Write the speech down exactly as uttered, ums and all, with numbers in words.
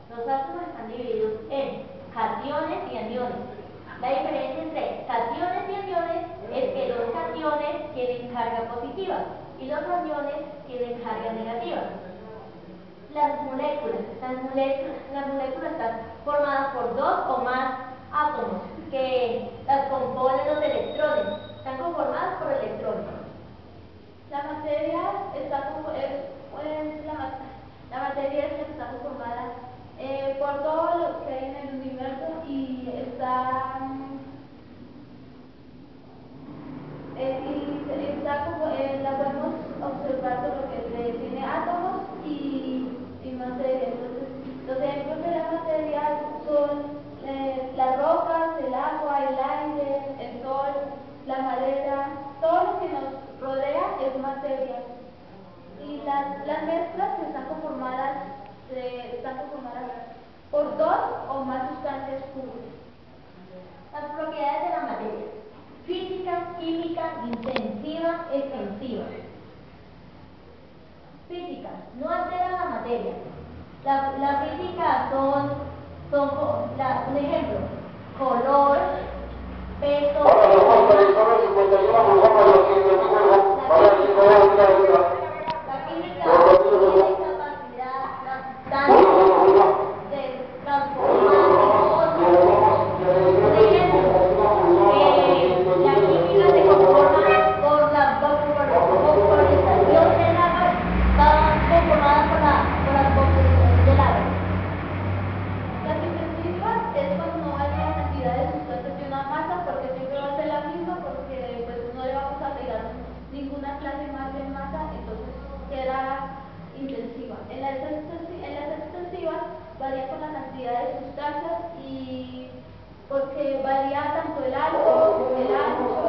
Los átomos están divididos en cationes y aniones. La diferencia entre cationes y aniones es que los cationes tienen carga positiva y los aniones tienen carga negativa. Las moléculas, las moléculas, las moléculas están formadas por dos o más átomos que las componen los electrones. Están conformadas por electrones. La materia está como, eh, pues, la, la materia está conformada eh, por todo lo que hay en el universo y está eh, y está como eh, la podemos observar por lo que se tiene átomos y, y materia. Entonces, los ejemplos de la materia son eh, las rocas, el agua, el aire, el sol, la madera, todo lo que nos rodea es materia. Y las, las mezclas están conformadas, eh, están conformadas por dos o más sustancias puras. Las propiedades de la materia: física, química, intensiva, extensiva. Física, no altera la materia. La, la física son, son la, un ejemplo, color, peso, la química tiene capacidad tanto de transformar cosas. Por ejemplo, eh, la química se conforma por la vaporización del agua, está conformada por, la, por las vaporizaciones del agua. Las intensivas es cuando no varía la cantidad de sustancias de una masa, porque siempre va a ser la misma, porque pues no le vamos a agregar ninguna clase más de masa, entonces será intensiva. En las, en las extensivas varía con la cantidad de sustancias y porque varía tanto el alto, el ancho,